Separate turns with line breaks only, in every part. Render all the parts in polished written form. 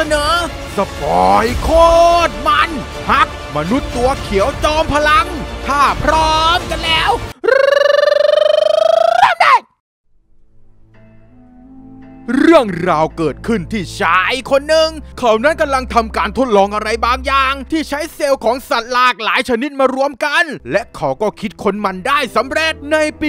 นอสปอยโคตรมันฮักมนุษย์ตัวเขียวจอมพลังถ้าพร้อมกันแล้วเรื่องราวเกิดขึ้นที่ชายคนหนึ่งเขานั้นกำลังทำการทดลองอะไรบางอย่างที่ใช้เซลล์ของสัตว์หลากหลายชนิดมารวมกันและเขาก็คิดค้นมันได้สำเร็จในปี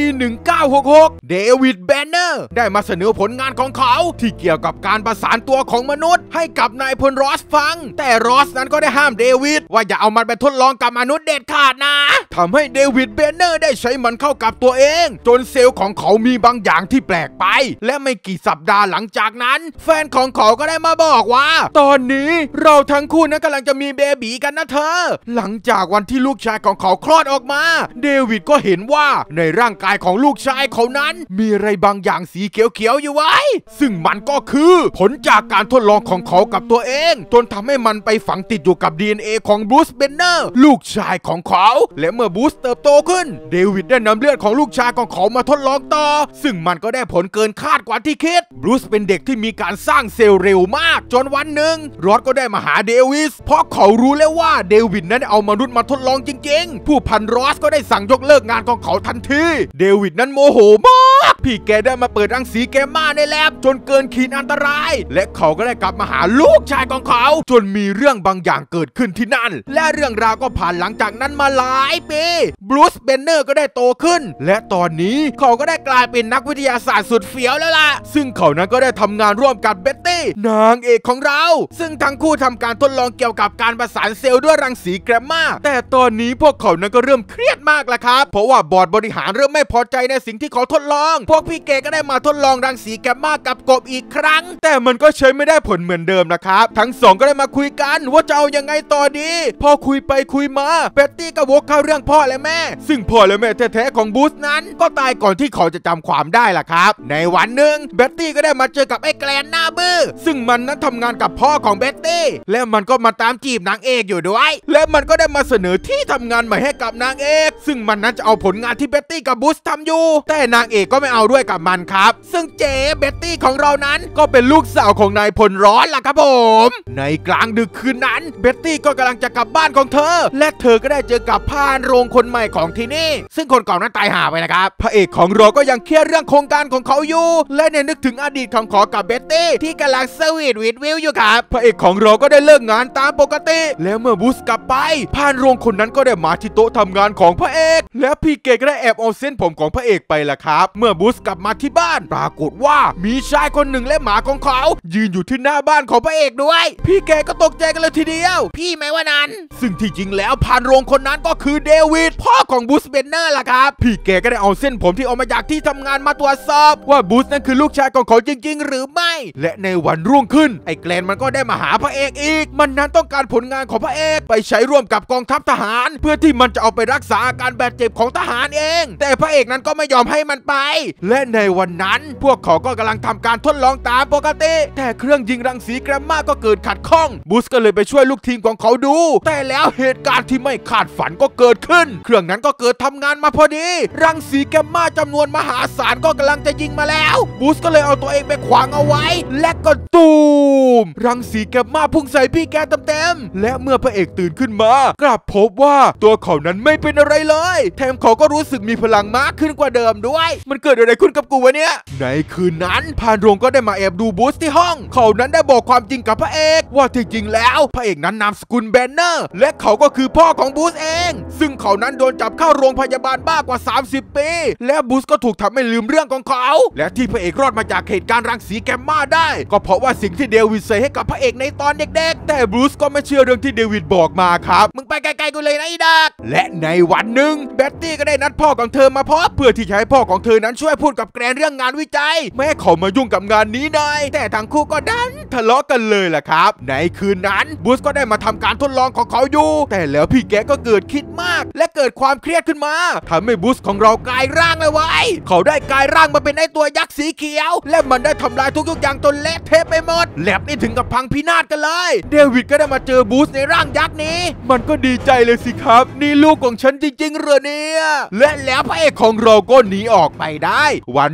1966 เดวิด แบนเนอร์ได้มาเสนอผลงานของเขาที่เกี่ยวกับการประสานตัวของมนุษย์ให้กับนายพลรอสฟังแต่รอสนั้นก็ได้ห้ามเดวิดว่าอย่าเอามันไปทดลองกับมนุษย์เด็ดขาดนะทำให้เดวิด แบนเนอร์ได้ใช้มันเข้ากับตัวเองจนเซลล์ของเขามีบางอย่างที่แปลกไปและไม่กี่สัปดาห์หลังจากนั้นแฟนของเขาก็ได้มาบอกว่าตอนนี้เราทั้งคู่นั้นกำลังจะมีเบบีกันนะเธอหลังจากวันที่ลูกชายของเขาคลอดออกมาเดวิดก็เห็นว่าในร่างกายของลูกชายเขานั้นมีอะไรบางอย่างสีเขียวๆอยู่ไว้ซึ่งมันก็คือผลจากการทดลองของเขากับตัวเองจนทำให้มันไปฝังติดอยู่กับ DNA ของบรูซ แบนเนอร์ลูกชายของเขาและเมื่อบรูซเติบโตขึ้นเดวิดได้นำเลือดของลูกชายของเขามาทดลองต่อซึ่งมันก็ได้ผลเกินคาดกว่าที่คิดบรูซเป็นเด็กที่มีการสร้างเซลล์เร็วมากจนวันหนึ่งรอดก็ได้มาหาเดวิสเพราะเขารู้แล้วว่าเดวิดนั้นเอามนุษย์มาทดลองจริงๆผู้พันรอสก็ได้สั่งยกเลิกงานของเขาทันทีเดวิดนั้นโมโหมากพี่แกได้มาเปิดรังสีแกมมาในแลบจนเกินขีดอันตรายและเขาก็ได้กลับมาหาลูกชายของเขาจนมีเรื่องบางอย่างเกิดขึ้นที่นั่นและเรื่องราวก็ผ่านหลังจากนั้นมาหลายปีบรูซ แบนเนอร์ก็ได้โตขึ้นและตอนนี้เขาก็ได้กลายเป็นนักวิทยาศาสตร์สุดเฟี้ยวแล้วล่ะซึ่งเขานั้นก็ได้ทำงานร่วมกับเบ็ตตี้นางเอกของเราซึ่งทั้งคู่ทำการทดลองเกี่ยวกับการประสานเซลล์ด้วยรังสีแกมมาแต่ตอนนี้พวกเขานั้นก็เริ่มเครียดมากแล้วครับเพราะว่าบอร์ดบริหารเริ่มไม่พอใจในสิ่งที่เขาทดลองพวกพี่เกก็ได้มาทดลองรังสีแกมมากับกบอีกครั้งแต่มันก็ใช้ไม่ได้ผลเหมือนเดิมนะครับทั้งสองก็ได้มาคุยกันว่าจะเอายังไงต่อดีพอคุยไปคุยมาเบ็ตตี้ก็วกเข้าเรื่องพ่อและแม่ซึ่งพ่อและแม่แท้ๆของบูสนั้นก็ตายก่อนที่เขาจะจำความได้ล่ะครับในวันหนึ่งเบ็ตตี้ก็ได้มาเจอกับไอ้แกลนหน้าบื้อซึ่งมันนั้นทำงานกับพ่อของเบ็ตตี้และมันก็มาตามจีบนางเอกอยู่ด้วยและมันก็ได้มาเสนอที่ทำงานใหม่ให้กับนางเอกซึ่งมันนั้นจะเอาผลงานที่เบ็ตตี้กับบูสทำอยู่แต่นางเอกก็ไม่เอาด้วยกับมันครับซึ่งเจ๊เบ็ตตี้ของเรานั้นก็เป็นลูกสาวของนายพลร้อนล่ะครับผมในกลางดึกคืนนั้นเบ็ตตี้ก็กำลังจะกลับบ้านของเธอและเธอก็ได้เจอกับพานโรงคนใหม่ของที่นี่ซึ่งคนเก่านั้นตายห่าไปนะครับพระเอกของเราก็ยังเครียดเรื่องโครงการของเขาอยู่และเนี่ยนึกถึงอดีตของเขากับเบ็ตตี้ที่กำลังสวีทวิวอยู่ครับพระเอกของเราก็ได้เลิกงานตามปกติแล้วเมื่อบูสกลับไปพานโรงคนนั้นก็ได้มาที่โต๊ะทำงานของพระเอกและพี่เกก็ได้แอบเอาเส้นผมของพระเอกไปล่ะครับเมื่อบูสกลับมาที่บ้านปรากฏว่ามีชายคนหนึ่งและหมาของเขายืนอยู่ที่หน้าบ้านของพระเอกด้วยพี่เกก็ตกใจกันเลยทีเดียวพี่ไหมว่านั้นซึ่งที่จริงแล้วพานโรงคนนั้นก็คือเดวิดพ่อของบูส แบนเนอร์ล่ะครับพี่เกก็ได้เอาเส้นผมที่ออกมาจากที่ทำงานมาตรวจสอบว่าบูสนั้นคือลูกชายของเขาจริงๆหรือไม่และในวันรุ่งขึ้นไอ้แกลนมันก็ได้มาหาพระเอกอีกมันนั้นต้องการผลงานของพระเอกไปใช้ร่วมกับกองทัพทหารเพื่อที่มันจะเอาไปรักษาอาการบาดเจ็บของทหารเองแต่พระเอกนั้นก็ไม่ยอมให้มันไปและในวันนั้นพวกเขาก็กำลังทำการทดลองตามปกติแต่เครื่องยิงรังสีแกมมาก็เกิดขัดข้องบูสก็เลยไปช่วยลูกทีมของเขาดูแต่แล้วเหตุการณ์ที่ไม่คาดฝันก็เกิดขึ้นเครื่องนั้นก็เกิดทำงานมาพอดีรังสีแกมมาจำนวนมหาศาลก็กำลังจะยิงมาแล้วบูสก็เลยเอาตัวเองไปขวางเอาไว้และก็ตูมรังสีแกมมาพุ่งใส่พี่แกเต็มๆและเมื่อพระเอกตื่นขึ้นมากลับพบว่าตัวเขานั้นไม่เป็นอะไรเลยแถมเขาก็รู้สึกมีพลังมากขึ้นกว่าเดิมด้วยมันเกิดอะไรขึ้นกับกูวะเนี่ยในคืนนั้นพานโรงก็ได้มาแอบดูบูสที่ห้องเขานั้นได้บอกความจริงกับพระเอกว่าที่จริงแล้วพระเอกนั้นนามสกุลแบนเนอร์และเขาก็คือพ่อของบูสเองซึ่งเขานั้นโดนจับเข้าโรงพยาบาลบ้ากว่า30 ปีและบูสก็ถูกทำให้ลืมเรื่องของเขาและที่พระเอกรอดมาจากเหตุการณ์รังสีแกมมาได้ก็เพราะว่าสิ่งที่เดวิดใส่ให้กับพระเอกในตอนเด็กๆแต่บูสก็ไม่เชื่อเรื่องที่เดวิดบอกมาครับมึงไปไกลๆกูเลยนะไอ้ดักและในวันหนึ่งเบ็ตตี้ก็ได้นัดพ่อของเธอมาพบเพื่อที่จะให้พ่อของเธอนั้นช่วยพูดกับแกรนเรื่องงานวิจัยไม่ให้เขามายุ่งกับงานนี้หน่อยแต่ทั้งคู่ก็ดันทะเลาะกันเลยล่ะครับในคืนนั้นบูสก็ได้มาทำการทดลองของเขาอยู่แต่แล้วพี่แกก็เกิดคิดมากและเกิดความเครียดขึ้นมาทำให้บูสของเรากลายร่างเลยไว้เขาได้กลายร่างมาเป็นไอ้ตัวยักษ์สีเขียวและมันได้ทำลายทุกอย่างจนเละเทะไปหมดแลบนี่ถึงกับพังพินาศกันเลยเดวิดก็ได้มาเจอบูสในร่างยักษ์นี้มันก็ดีใจเลยสิครับนี่ลูกของฉันจริงๆเหรอเนี่ยและแล้วพระเอกของเราก็หนีออกไปได้วันรุ่งขึ้น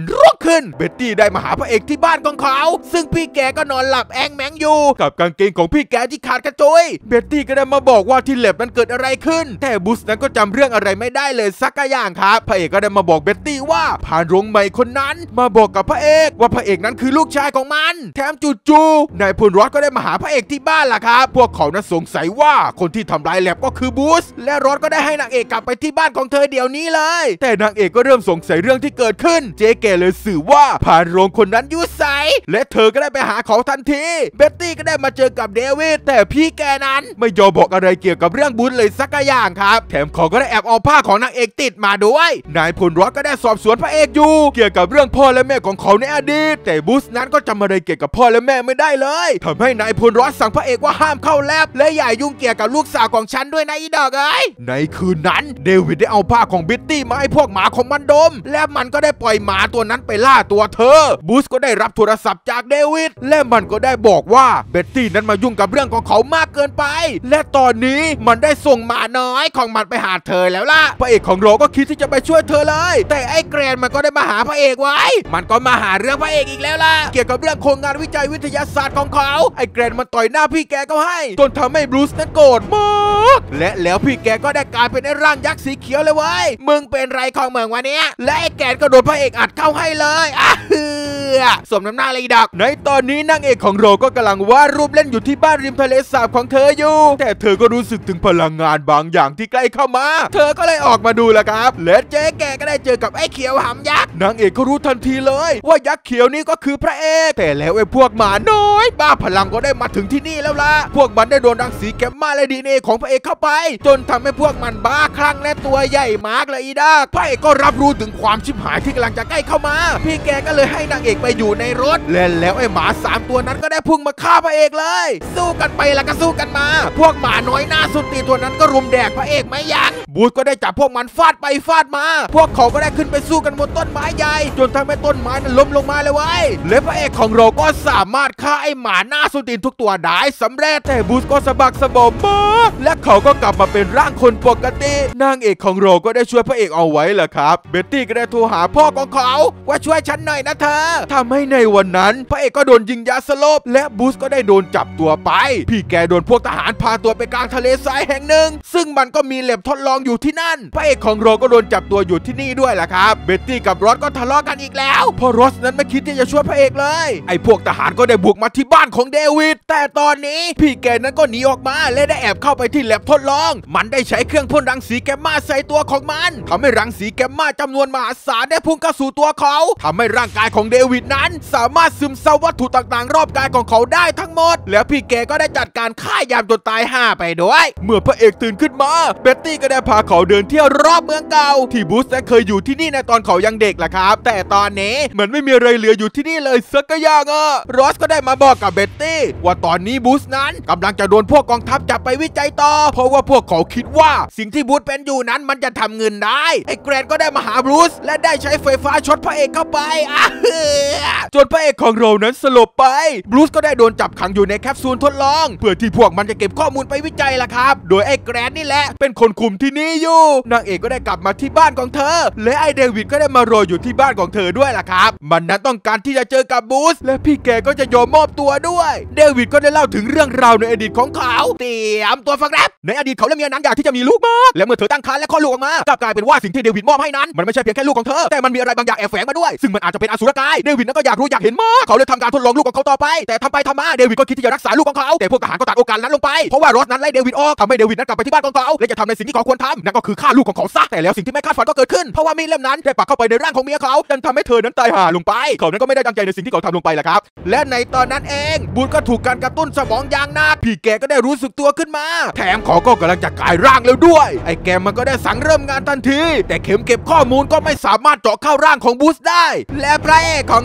ขึ้นเบ็ตตี้ได้มาหาพระเอกที่บ้านของเขาซึ่งพี่แกก็นอนหลับแองแมงอยู่กับกางเกงของพี่แกที่ขาดกระจุยเบ็ตตี้ก็ได้มาบอกว่าที่แลบนั้นเกิดอะไรขึ้นแต่บูสนั้นก็จำเรื่องอะไรไม่ได้เลยสักอย่างครับพระเอกก็ได้มาบอกเบ็ตตี้ว่าผ่านโรงใหม่คนนั้นมาบอกกับพระเอกว่าพระเอกนั้นคือลูกชายของมันแถมจู่ๆนายพลรอดก็ได้มาหาพระเอกที่บ้านล่ะครับพวกเขานั้นสงสัยว่าคนที่ทำลายแลบก็คือบูสและรอดก็ได้ให้นางเอกกลับไปที่บ้านของเธอเดี๋ยวนี้เลยแต่นางเอกก็เริ่มสงสัยเรื่องที่เกิดขึ้นเจ๊แกเลยสื่อว่าผ่านโรงคนนั้นยุ่ยใสและเธอก็ได้ไปหาเขาทันทีเบ็ตตี้ก็ได้มาเจอกับเดวิดแต่พี่แกนั้นไม่ยอมบอกอะไรเกี่ยวกับเรื่องบูสเลยสักอย่างครับแถมเขาก็ได้แอบเอาผ้าของนางเอกติดมาด้วยนายพลรอดก็ได้สอบสวนพระเอกอยู่เกี่ยวกับเรื่องพ่อและแม่ของเขาในอดีตแต่บูสนั้นก็จำอะไรเกี่ยวกับพ่อและแม่ไม่ได้เลยทำให้นายพลรอดสั่งพระเอกว่าห้ามเข้าแลบและอย่ายุ่งเกี่ยวกับลูกสาวของฉันด้วยนะอีดอกเอ้ยในคืนนั้นเดวิดได้เอาผ้าของเบ็ตตี้มาให้พวกหมาของมันดมและมันก็ได้ปล่อยหมาตัวนั้นไปล่าตัวเธอบูสก็ได้รับโทรศัพท์จากเดวิดและมันก็ได้บอกว่าเบ็ตตี้นั้นมายุ่งกับเรื่องของเขามากเกินไปและตอนนี้มันได้ส่งหมาน้อยของมันไปหาเธอแล้วล่ะพระเอกของเราก็คิดที่จะไปช่วยเธอเลยแต่ไอ้แกรนมันก็ได้มาหาพระเอกไว้มันก็มาหาเรื่องพระเอกอีกแล้วล่ะเกี่ยวกับเรื่องโครงงานวิจัยวิทยาศาสตร์ของเขาไอ้แกรนมันต่อยหน้าพี่แกก็ให้จนทำให้บรูซนั้นโกรธมากและแล้วพี่แกก็ได้กลายเป็นไอ้ร่างยักษ์สีเขียวเลยเว้ยมึงเป็นไรของมึงวะเนี้ยและไอ้แกรนก็โดนพระเอกอัดเข้าให้เลยสมน้ำหน้าเลยดักในตอนนี้นางเอกของเราก็กำลังวาดรูปเล่นอยู่ที่บ้านริมทะเลสาบของเธออยู่แต่เธอก็รู้สึกถึงพลังงานบางอย่างที่ใกล้เข้ามาเธอก็เลยออกมาดูละครับและเจ๊แกก็ได้เจอกับไอ้เขียวหำยักษ์นางเอกก็รู้ทันทีเลยว่ายักษ์เขียวนี่ก็คือพระเอกแต่แล้วไอ้พวกหมาน้อยบ้าพลังก็ได้มาถึงที่นี่แล้วล่ะพวกมันได้โดนรังสีแกมมาและดีเนของพระเอกเข้าไปจนทำให้พวกมันบ้าคลั่งและตัวใหญ่มากเลยอีดากพระเอกก็รับรู้ถึงความชิบหายที่กำลังจะใกล้เข้ามาพี่แกก็เลยให้นางเอกไปอยู่ในรถและแล้วไอ้หมา3ตัวนั้นก็ได้พุ่งมาฆ่าพระเอกเลยสู้กันไปแล้วก็สู้กันมาพวกหมาน้อยหน้าสุดตีตัวนั้นก็รุมแดกพระเอกไม่ยั้งบูธก็ได้จับพวกมันฟาดไปฟาดมาพวกเขาก็ได้ขึ้นไปสู้กันบนต้นไม้ใหญ่จนทำให้ต้นไม้นั้นล้มลงมาเลยเว้ยและพระเอกของเราก็สามารถฆ่าไอ้หมาหน้าสุดตีนทุกตัวได้สำเร็จแต่บูธก็สะบักสะบอมมากและเขาก็กลับมาเป็นร่างคนปกตินางเอกของเราก็ได้ช่วยพระเอกเอาไว้แหละครับเบ็ตตี้ก็ได้โทรหาพ่อของเขาว่าช่วยฉันหน่อยนะเธอทำให้ในวันนั้นพระเอกก็โดนยิงยาสลบและบูสก็ได้โดนจับตัวไปพี่แกโดนพวกทหารพาตัวไปกลางทะเลทรายแห่งหนึ่งซึ่งมันก็มีแลบทดลองอยู่ที่นั่นพระเอกของเราก็โดนจับตัวอยู่ที่นี่ด้วยล่ะครับเบ็ตตี้กับรอสก็ทะเลาะกันอีกแล้วเพราะรอสนั้นไม่คิดที่จะช่วยพระเอกเลยไอ้พวกทหารก็ได้บุกมาที่บ้านของเดวิดแต่ตอนนี้พี่แกนั้นก็หนีออกมาและได้แอบเข้าไปที่แลบทดลองมันได้ใช้เครื่องพ่นรังสีแกมมาใส่ตัวของมันทำให้รังสีแกมมาจำนวนมหาศาลได้พุ่งเข้าสู่ตัวเขาทำให้ร่างกายของเดวิดนั้นสามารถซึมซับวัตถุต่างๆรอบกายของเขาได้ทั้งหมดแล้วพี่แกก็ได้จัดการฆ่ายามจนตาย5ไปด้วยเมื่อพระเอกตื่นขึ้นมาเบ็ตตี้ก็ได้พาเขาเดินเที่ยวรอบเมืองเก่าที่บูสนั้นเคยอยู่ที่นี่ในตอนเขายังเด็กล่ะครับแต่ตอนนี้เหมือนไม่มีอะไรเหลืออยู่ที่นี่เลยสักอย่างรอสก็ได้มาบอกกับเบ็ตตี้ว่าตอนนี้บูสนั้นกำลังจะโดนพวกกองทัพจับไปวิจัยต่อเพราะว่าพวกเขาคิดว่าสิ่งที่บูสเป็นอยู่นั้นมันจะทำเงินได้ไอ้แกรนก็ได้มาหาบูสและได้ใช้ไฟฟ้าช็อตพระเอกเข้าไปจนพระเอกของเรานั้นสลบไปบรูซก็ได้โดนจับขังอยู่ในแคปซูลทดลองเพื่อที่พวกมันจะเก็บข้อมูลไปวิจัยล่ะครับโดยไอ้แกรนนี่แหละเป็นคนคุมที่นี่อยู่นางเอกก็ได้กลับมาที่บ้านของเธอและไอ้เดวิดก็ได้มารออยู่ที่บ้านของเธอด้วยล่ะครับมันนั้นต้องการที่จะเจอกับบูสและพี่แกก็จะยอมมอบตัวด้วยเดวิดก็ได้เล่าถึงเรื่องราวในอดีตของเขาเตรียมตัวฟังครับในอดีตเขาและเมียนั้นอยากที่จะมีลูกมากและเมื่อเธอตั้งครรภ์และคลอดลูกออกมากลายเป็นว่าสิ่งที่เดวิดมอบให้นั้นมันไม่ใช่เพียงแค่ลูกของเธอแต่มันมีอะไรบางอย่างแอบแฝงมาด้วยซึ่งมันอาจจะเป็นอสุรกายเดวิดนั้นก็อยากรู้อยากเห็นมากเขาเลยทำการทดลองลูกของเขาต่อไปแต่ทำไปทำมาเดวิดก็คิดที่จะรักษาลูกของเขาแต่พวกทหารก็ตัดโอกาสนั้นลงไปเพราะว่ารอสนั้นไล่เดวิดออกทำให้เดวิดนั้นกลับไปที่บ้านของเขาและจะทำในสิ่งที่เขาควรทำนั่นก็คือฆ่าลูกของเขาซะแต่แล้วสิ่งที่ไม่คาดฝันก็เกิดขึ้นเพราะว่ามีดเล่มนั้นได้ปักเข้าไปในร่างของเมียเขาจนทำให้เธอนั้นตายห่าลงไปเขานั้นก็ไม่ได้ตั้งใจในสิ่งที่เขาทำลงไปแหละครับและในตอนนั้นเองบูธก็ถูกการกระตุ้นสมองอย่างหนักพี่แกก็ได้รู้สึกตัวขึ้นมาแถมเขาก็กำลังจะกลายร่างแล้วด้วยไอ้แกมันก็ได้สั่งเริ่มงานทันทีแต่เข็มเก็บข้อมูลก็ไม่สามารถเจาะเข้าร่างของบูธได้และพระเอกของ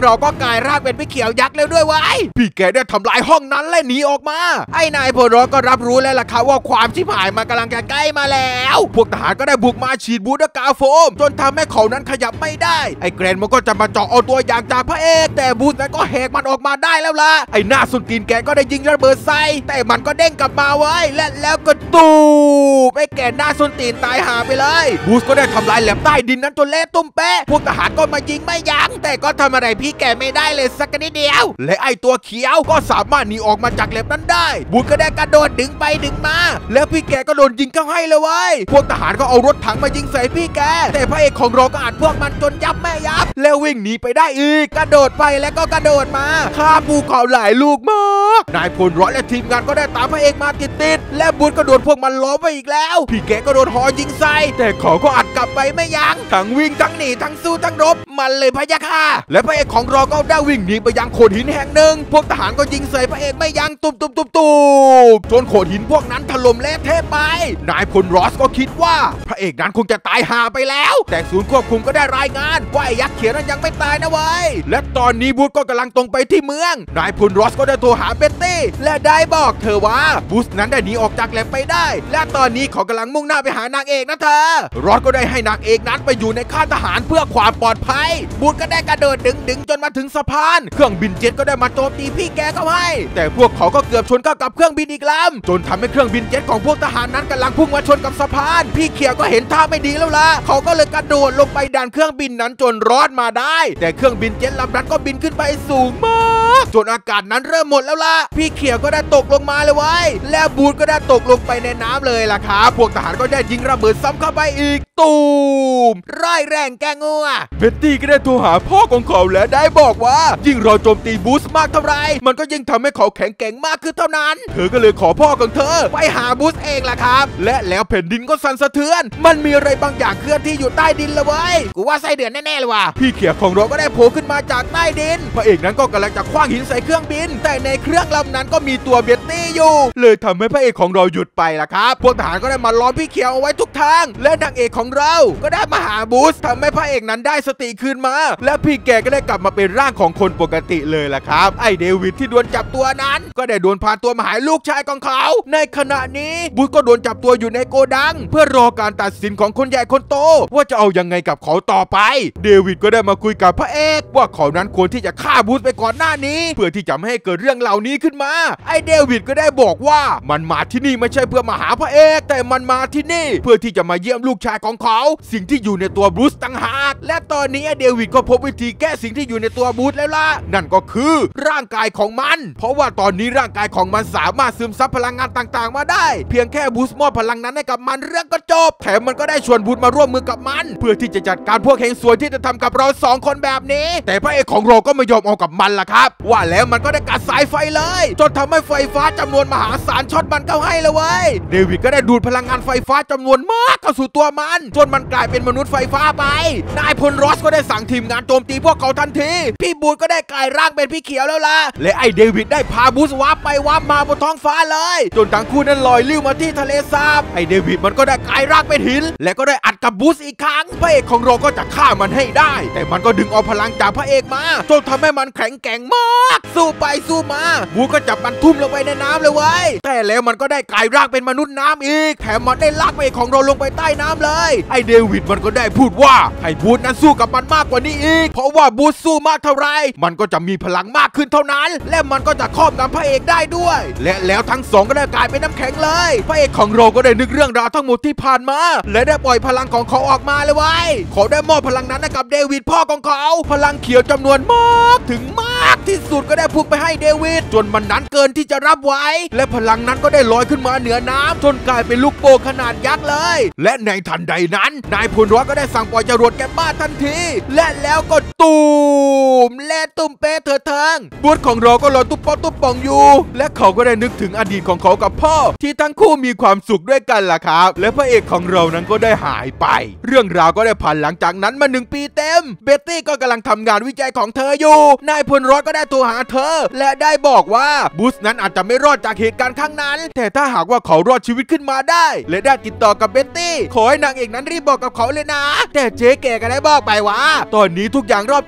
เราก็กลายร่างเป็นพี่เขียวยักษ์แล้วด้วยวะพี่แกได้ทำลายห้องนั้นและหนีออกมาไอ้นายพลรก็รับรู้แล้วล่ะครับว่าความชิบหายมันกำลังจะใกล้มาแล้วพวกทหารก็ได้บุกมาฉีดบูดกาโฟมจนทำให้เขานั้นขยับไม่ได้ไอ้แกรนมันก็จะมาเจาะเอาตัวอย่างจากพระเอกแต่บูธนั้นก็แหกมันออกมาได้แล้วล่ะไอ้หน้าสุดตีนแกก็ได้ยิงระเบิดใส่แต่มันก็เด้งกลับมาไว้และแล้วก็ตูบไอ้แกหน้าสุดตีนตายหาไปเลยบูธก็ได้ทำลายแหลมใต้ดินนั้นจนเละตุ้มเป๊ะพวกทหารก็มายิงไม่ยั้งแต่ก็ทำอะไรพี่แกไม่ได้เลยสักนิดเดียวและไอ้ตัวเขียวก็สามารถหนีออกมาจากแหลมนั้นได้บูธก็ได้กระโดดดึงไปดึงมาแล้วพี่แกก็โดนยิงเข้าให้เลยเว้ยพวกทหารก็เอารถถังมายิงใส่พี่แกแต่พระเอกของเราก็อัดพวกมันจนยับแม่ยับแล้ววิ่งหนีไปได้อีกกระโดดไปแล้วก็กระโดดมาฆ่าภูเขาหลายลูกมากนายพลร้อยและทีมงานก็ได้ตามพระเอกมาติดและบูธก็โดนพวกมันล้อมไปอีกแล้วพี่แกก็โดนหอยิงใส่แต่เขาก็อัดกลับไปไม่ยั้งทั้งวิ่งทั้งหนีทั้งสู้ทั้งรบมันเลยพะยะค่ะและพระเอกของเราก็ได้วิ่งหนีไปยังโขดหินแห่งหนึ่งพวกทหารก็ยิงใส่พระเอกไม่ยั้งตุบจนโขดหินพวกนั้นถล่มเละเทะไปนายพลรอสก็คิดว่าพระเอกนั้นคงจะตายหาไปแล้วแต่ศูนย์ควบคุมก็ได้รายงานว่าไอ้ยักษ์เขียวนั้นยังไม่ตายนะเว้ยและตอนนี้บูธก็กำลังตรงไปที่เมืองนายพลรอสก็ได้โทรหาเบ็ตตี้และได้บอกเธอว่าบูธนั้นได้หนีออกจากแหลมไปได้และตอนนี้เขากำลังมุ่งหน้าไปหานางเอกนะเธอรอสก็ได้ให้นางเอกนั้นไปอยู่ในค่ายทหารเพื่อความปลอดภัยบูธก็ได้กระโดดดึงจนมาถึงสะพานเครื่องบินเจ็ตก็ได้มาโจมตีพี่แกเข้าให้แต่พวกเขาก็เกือบชนเข้ากับเครื่องบินอีกลำจนทำให้เครื่องบินเจ็ตของพวกทหารนั้นกำลังพุ่งมาชนกับสะพานพี่เขียวก็เห็นท่าไม่ดีแล้วล่ะเขาก็เลยกระโดดลงไปดันเครื่องบินนั้นจนรอดมาได้แต่เครื่องบินเจ็ตลำนั้นก็บินขึ้นไปสูงมากจนอากาศนั้นเริ่มหมดแล้วล่ะพี่เขียวก็ได้ตกลงมาเลยเว้ยแล้วบูธก็ได้ตกลงไปในน้ำเลยล่ะครับพวกทหารก็ได้ยิงระเบิดซ้ำเข้าไปอีกตูมร่ายแรงแกงัวเบ็ตตี้ก็ได้โทรหาพ่อของเขาและได้บอกว่ายิ่งเราโจมตีบูธมากเท่าไรมันก็ยิ่งทำให้เขาแข็งแกร่งมากขึ้นเท่านั้นเธอก็เลยขอพ่อของเธอไปหาบูธเองล่ะครับและแล้วแผ่นดินก็สั่นสะเทือนมันมีอะไรบางอย่างเคลื่อนที่อยู่ใต้ดินเลยเว้ยกูว่าไส้เดือนแน่ๆเลยว่ะพี่เขียวของเราก็ได้โผล่ขึ้นมาจากใต้ดินพระเอกนั้นก็กำลังจะคว้างหินใส่เครื่องบินแต่ในเครื่องลำนั้นก็มีตัวเบ็ตตี้อยู่เลยทำให้พระเอกของเราหยุดไปล่ะครับพวกทหารก็ได้มาล้อมพี่เขียวเอาไว้ทุกทางและนางเอกของเราก็ได้มาหาบูธทำให้พระเอกนั้นได้สติคืนมาและพี่แกก็ได้กลับมาเป็นร่างของคนปกติเลยล่ะครับไอเดวิดที่โดนจับตัวนั้นก็ได้โดนพาตัวมาหาลูกชายของเขาในขณะนี้บูธก็โดนจับตัวอยู่ในโกดังเพื่อรอการตัดสินของคนใหญ่คนโตว่าจะเอายังไงกับเขาต่อไปเดวิดก็ได้มาคุยกับพระเอกว่าเขานั้นควรที่จะฆ่าบูธไปก่อนหน้านี้เพื่อที่จะไม่ให้เกิดเรื่องเหล่านี้ขึ้นมาไอเดวิดก็ได้บอกว่ามันมาที่นี่ไม่ใช่เพื่อมาหาพระเอกแต่มันมาที่นี่เพื่อที่จะมาเยี่ยมลูกชายของเขาสิ่งที่อยู่ในตัวบูธต่างหากและตอนนี้เดวิดก็พบวิธีแก้สิ่งที่อยู่ในตัวบูธแล้วล่ะนั่นก็คือร่างกายของมันเพราะว่าตอนนี้ร่างกายของมันสามารถซึมซับพลังงานต่างๆมาได้เพียงแค่บูธมอบพลังนั้นให้กับมันเรื่องก็จบแถมมันก็ได้ชวนบูธมาร่วมมือกับมันเพื่อที่จะจัดการพวกเฮงซวยที่จะทำกับเรา2 คนแบบนี้แต่พระเอกของเราก็ไม่ยอมเอากับมันล่ะครับว่าแล้วมันก็ได้กัดสายไฟเลยจนทำให้ไฟฟ้าจำนวนมหาศาลช็อตมันเข้าให้เลยเว้ยเดวิดก็ได้ดูดพลังงานไฟฟ้าจำนวนมากเข้าสู่ตัวมันจนมันกลายเป็นมนุษย์ไฟฟ้าไปนายพลรอสก็ได้สั่งทีมงานโจมตีพวกเขาทันทีพี่บูธก็ได้กลายร่างเป็นพี่เขียวแล้วล่ะและไอเดวิดได้พาบูธวาร์ปไปวาร์ปมาบนท้องฟ้าเลยจนทั้งคู่นั้นลอยลิ้วมาที่ทะเลสาบไอเดวิดมันก็ได้กลายร่างเป็นหินและก็ได้อัดกับบูธอีกครั้งพระเอกของเราก็จะฆ่ามันให้ได้แต่มันก็ดึงเอาพลังจากพระเอกมาจนทำให้มันแข็งแกร่งมากสู้ไปสู้มาบูธก็จับมันทุ่มลงไปในน้ำเลยเว้ยแต่แล้วมันก็ได้กลายร่างเป็นมนุษย์น้ำอีกแถมมันได้ลากพระเอกของเราลงไปใต้น้ำเลยไอเดวิดมันก็ได้พูดว่าให้บูธนั้นสู้กับมันมากกว่านี้อีกเพราะว่าบูธสู้มากเท่าไรมันก็จะมีพลังมากขึ้นเท่านั้นและมันก็จะครอบงำพระเอกได้ด้วยและแล้วทั้งสองก็ได้กลายเป็นน้ำแข็งเลยพระเอกของเราก็ได้นึกเรื่องราวทั้งหมดที่ผ่านมาและได้ปล่อยพลังของเขาออกมาเลยเว้ยเขาได้มอบพลังนั้นให้กับเดวิดพ่อของเขาพลังเขียวจำนวนมากถึงมากที่สุดก็ได้พุ่งไปให้เดวิดจนมันนั้นเกินที่จะรับไว้และพลังนั้นก็ได้ลอยขึ้นมาเหนือน้ำจนกลายเป็นลูกโป่งขนาดยักษ์เลยและในทันใดนั้นนายพลรอสก็ได้สั่งปล่อยจรวดแก๊ปบ้าทันทีและแล้วก็ตูมและตุ้มเป๊ะเถิดเทิงบูธของเราก็ลอยตุ๊บป๊อปตุ๊บป่องอยู่และเขาก็ได้นึกถึงอดีตของเขากับพ่อที่ทั้งคู่มีความสุขด้วยกันล่ะครับและพระเอกของเรานั้นก็ได้หายไปเรื่องราวก็ได้ผ่านหลังจากนั้นมา1 ปีเต็มเบ็ตตี้ก็กำลังทำงานวิจัยของเธออยู่นายพลรอสก็ได้โทรหาเธอและได้บอกว่าบูธนั้นอาจจะไม่รอดจากเหตุการณ์ครั้งนั้นแต่ถ้าหากว่าเขารอดชีวิตขึ้นมาได้และได้ติดต่อกับเบ็ตตี้ขอให้นางเอกนั้นรีบบอกกับเขาเลยนะแต่เจ๊แกก็ได้บอกไปว่าตอนนี้ทุกอย่างรอบตัวเธอนั้น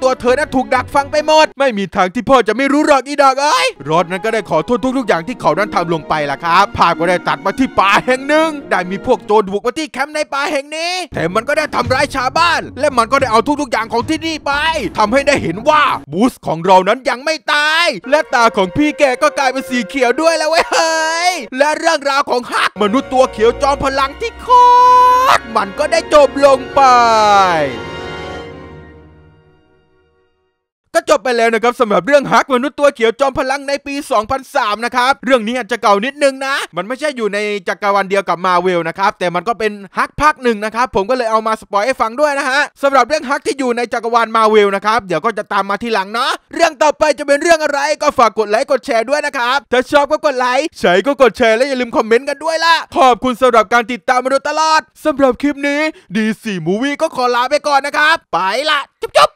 นั้นถูกดักฟังไปหมดไม่มีทางที่พ่อจะไม่รู้หรอกอีดอกเอ้ยรถนั้นก็ได้ขอโทษทุกๆอย่างที่เขานั้นทำลงไปล่ะครับภาพก็ได้ตัดมาที่ป่าแห่งหนึ่งได้มีพวกโจรบุกมาที่แคมป์ในป่าแห่งนี้แต่มันก็ได้ทำร้ายชาวบ้านและมันก็ได้เอาทุกๆอย่างของที่นี่ไปทำให้ได้เห็นว่าบูสของเรานั้นยังไม่ตายและตาของพี่แกก็กลายเป็นสีเขียวด้วยแล้วเว้ยเฮ้ยและเรื่องราวของฮักมนุษย์ตัวเขียวจอมพลังที่โคตรมันก็ได้จบลงไปก็จบไปแล้วนะครับสำหรับเรื่องฮักมนุษย์ตัวเขียวจอมพลังในปี 2003 นะครับเรื่องนี้อาจจะเก่านิดนึงนะมันไม่ใช่อยู่ในจักรวาลเดียวกับมาเวลนะครับแต่มันก็เป็นฮักภาคหนึ่งนะครับผมก็เลยเอามาสปอยให้ฟังด้วยนะฮะสำหรับเรื่องฮักที่อยู่ในจักรวาลมาเวลนะครับเดี๋ยวก็จะตามมาทีหลังเนาะเรื่องต่อไปจะเป็นเรื่องอะไรก็ฝากกดไลค์กดแชร์ด้วยนะครับถ้าชอบก็กดไลค์ใช่ก็กดแชร์และอย่าลืมคอมเมนต์กันด้วยล่ะขอบคุณสำหรับการติดตามมาโดยตลอดสำหรับคลิปนี้ DC Movie ก็ขอลาไปก่อนนะครับไปละจุ๊บ